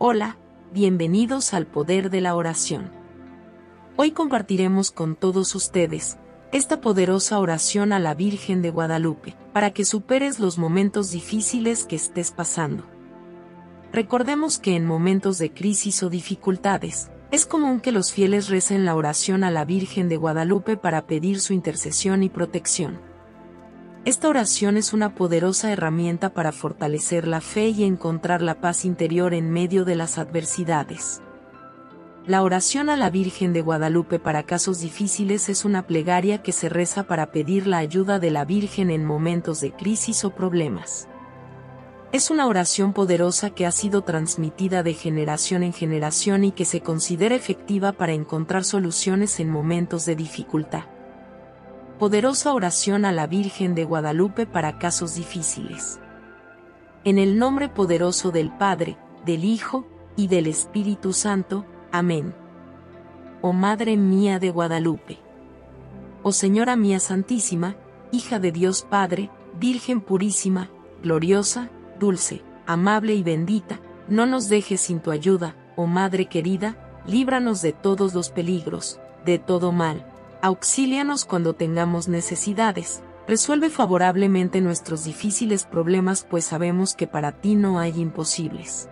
Hola, bienvenidos al Poder de la Oración. Hoy compartiremos con todos ustedes esta poderosa oración a la Virgen de Guadalupe, para que superes los momentos difíciles que estés pasando. Recordemos que en momentos de crisis o dificultades, es común que los fieles recen la oración a la Virgen de Guadalupe para pedir su intercesión y protección. Esta oración es una poderosa herramienta para fortalecer la fe y encontrar la paz interior en medio de las adversidades. La oración a la Virgen de Guadalupe para casos difíciles es una plegaria que se reza para pedir la ayuda de la Virgen en momentos de crisis o problemas. Es una oración poderosa que ha sido transmitida de generación en generación y que se considera efectiva para encontrar soluciones en momentos de dificultad. Poderosa oración a la Virgen de Guadalupe para casos difíciles. En el nombre poderoso del Padre, del Hijo y del Espíritu Santo. Amén. Oh Madre mía de Guadalupe. Oh Señora mía Santísima, hija de Dios Padre, Virgen purísima, gloriosa, dulce, amable y bendita, no nos dejes sin tu ayuda, oh Madre querida, líbranos de todos los peligros, de todo mal. Auxílianos cuando tengamos necesidades, resuelve favorablemente nuestros difíciles problemas, pues sabemos que para ti no hay imposibles.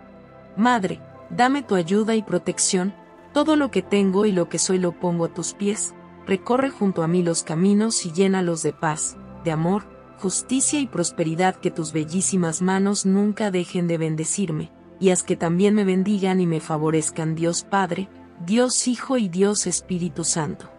Madre, dame tu ayuda y protección, todo lo que tengo y lo que soy lo pongo a tus pies, recorre junto a mí los caminos y llénalos de paz, de amor, justicia y prosperidad, que tus bellísimas manos nunca dejen de bendecirme, y haz que también me bendigan y me favorezcan Dios Padre, Dios Hijo y Dios Espíritu Santo.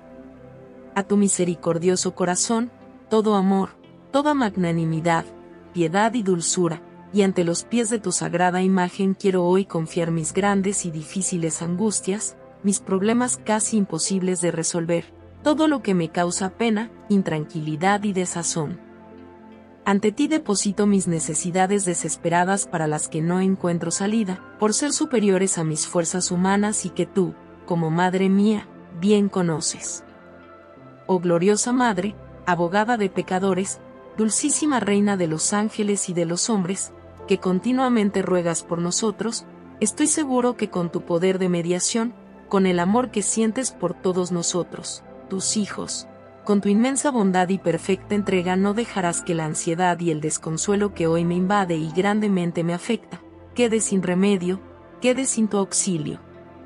A tu misericordioso corazón, todo amor, toda magnanimidad, piedad y dulzura, y ante los pies de tu sagrada imagen quiero hoy confiar mis grandes y difíciles angustias, mis problemas casi imposibles de resolver, todo lo que me causa pena, intranquilidad y desazón. Ante ti deposito mis necesidades desesperadas para las que no encuentro salida, por ser superiores a mis fuerzas humanas y que tú, como Madre mía, bien conoces. Oh gloriosa Madre, abogada de pecadores, dulcísima Reina de los ángeles y de los hombres, que continuamente ruegas por nosotros, estoy seguro que con tu poder de mediación, con el amor que sientes por todos nosotros, tus hijos, con tu inmensa bondad y perfecta entrega no dejarás que la ansiedad y el desconsuelo que hoy me invade y grandemente me afecta, quede sin remedio, quede sin tu auxilio.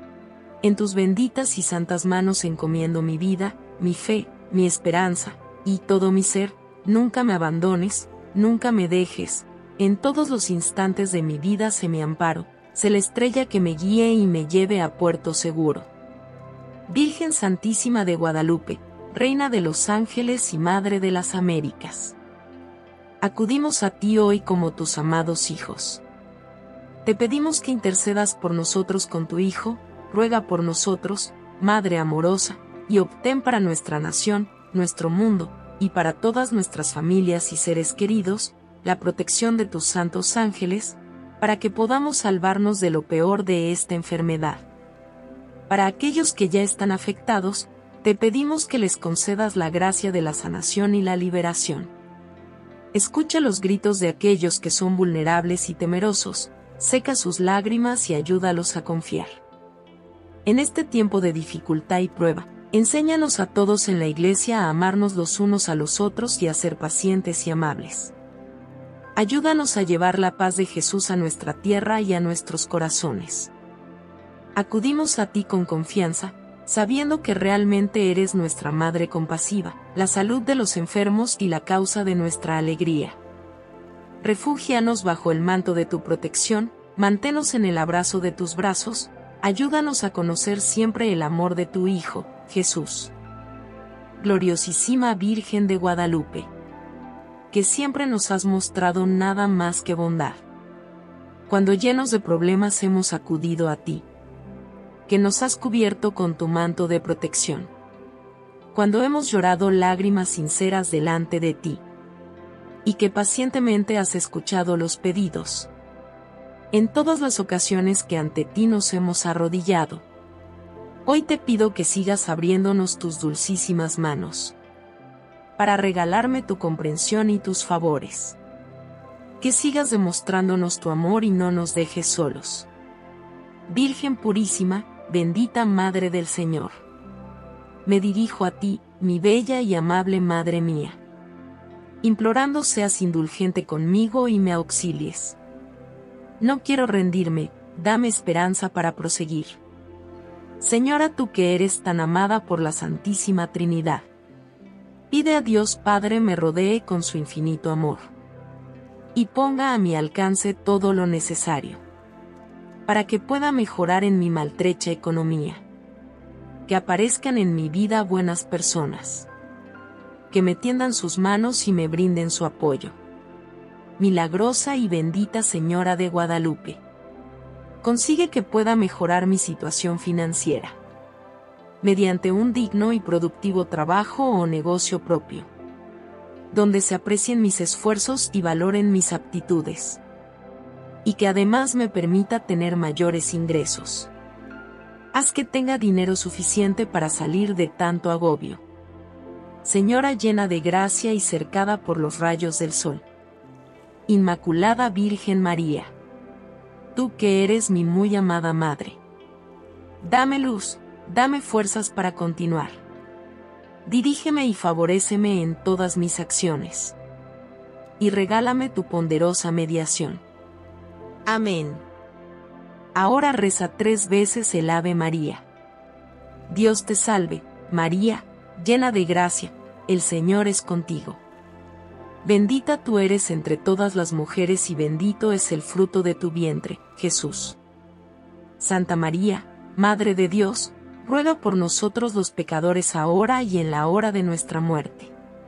En tus benditas y santas manos encomiendo mi vida, mi fe, mi esperanza, y todo mi ser, nunca me abandones, nunca me dejes, en todos los instantes de mi vida sé mi amparo, sé la estrella que me guíe y me lleve a puerto seguro. Virgen Santísima de Guadalupe, Reina de los ángeles y Madre de las Américas. Acudimos a ti hoy como tus amados hijos. Te pedimos que intercedas por nosotros con tu Hijo, ruega por nosotros, Madre amorosa, y obtén para nuestra nación, nuestro mundo, y para todas nuestras familias y seres queridos, la protección de tus santos ángeles, para que podamos salvarnos de lo peor de esta enfermedad. Para aquellos que ya están afectados, te pedimos que les concedas la gracia de la sanación y la liberación. Escucha los gritos de aquellos que son vulnerables y temerosos, seca sus lágrimas y ayúdalos a confiar. En este tiempo de dificultad y prueba, enséñanos a todos en la Iglesia a amarnos los unos a los otros y a ser pacientes y amables. Ayúdanos a llevar la paz de Jesús a nuestra tierra y a nuestros corazones. Acudimos a ti con confianza, sabiendo que realmente eres nuestra Madre compasiva, la salud de los enfermos y la causa de nuestra alegría. Refúgianos bajo el manto de tu protección, manténnos en el abrazo de tus brazos, ayúdanos a conocer siempre el amor de tu Hijo, Jesús. Gloriosísima Virgen de Guadalupe, que siempre nos has mostrado nada más que bondad. Cuando llenos de problemas hemos acudido a ti, que nos has cubierto con tu manto de protección. Cuando hemos llorado lágrimas sinceras delante de ti, y que pacientemente has escuchado los pedidos. En todas las ocasiones que ante ti nos hemos arrodillado, hoy te pido que sigas abriéndonos tus dulcísimas manos, para regalarme tu comprensión y tus favores. Que sigas demostrándonos tu amor y no nos dejes solos. Virgen purísima, bendita Madre del Señor. Me dirijo a ti, mi bella y amable Madre mía, implorando seas indulgente conmigo y me auxilies. No quiero rendirme, dame esperanza para proseguir. Señora, tú que eres tan amada por la Santísima Trinidad, pide a Dios Padre me rodee con su infinito amor, y ponga a mi alcance todo lo necesario, para que pueda mejorar en mi maltrecha economía, que aparezcan en mi vida buenas personas, que me tiendan sus manos y me brinden su apoyo. Milagrosa y bendita Señora de Guadalupe, consigue que pueda mejorar mi situación financiera, mediante un digno y productivo trabajo o negocio propio, donde se aprecien mis esfuerzos y valoren mis aptitudes, y que además me permita tener mayores ingresos. Haz que tenga dinero suficiente para salir de tanto agobio. Señora llena de gracia y cercada por los rayos del sol, Inmaculada Virgen María, tú que eres mi muy amada Madre, dame luz, dame fuerzas para continuar. Dirígeme y favoréceme en todas mis acciones, y regálame tu ponderosa mediación. Amén. Ahora reza 3 veces el Ave María. Dios te salve, María, llena de gracia, el Señor es contigo. Bendita tú eres entre todas las mujeres y bendito es el fruto de tu vientre, Jesús. Santa María, Madre de Dios, ruega por nosotros los pecadores ahora y en la hora de nuestra muerte.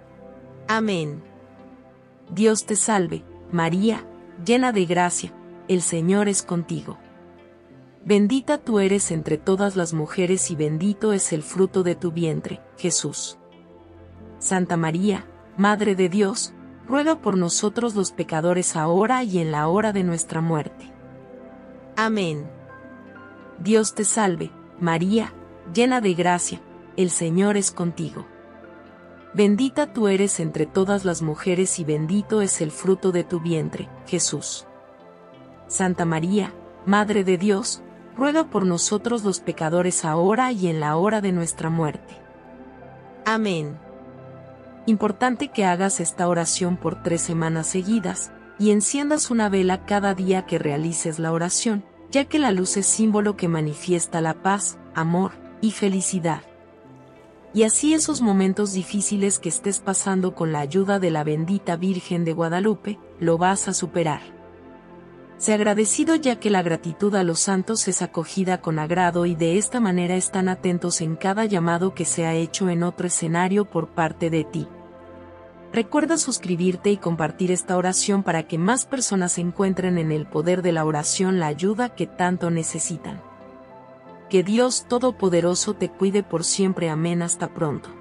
Amén. Dios te salve, María, llena de gracia, el Señor es contigo. Bendita tú eres entre todas las mujeres y bendito es el fruto de tu vientre, Jesús. Santa María, Madre de Dios, ruega por nosotros los pecadores ahora y en la hora de nuestra muerte. Amén. Dios te salve, María, llena de gracia, el Señor es contigo. Bendita tú eres entre todas las mujeres y bendito es el fruto de tu vientre, Jesús. Santa María, Madre de Dios, ruega por nosotros los pecadores ahora y en la hora de nuestra muerte. Amén. Importante que hagas esta oración por 3 semanas seguidas, y enciendas una vela cada día que realices la oración, ya que la luz es símbolo que manifiesta la paz, amor y felicidad. Y así esos momentos difíciles que estés pasando con la ayuda de la bendita Virgen de Guadalupe, lo vas a superar. Sé agradecido ya que la gratitud a los santos es acogida con agrado y de esta manera están atentos en cada llamado que se ha hecho en otro escenario por parte de ti. Recuerda suscribirte y compartir esta oración para que más personas encuentren en el poder de la oración la ayuda que tanto necesitan. Que Dios Todopoderoso te cuide por siempre. Amén. Hasta pronto.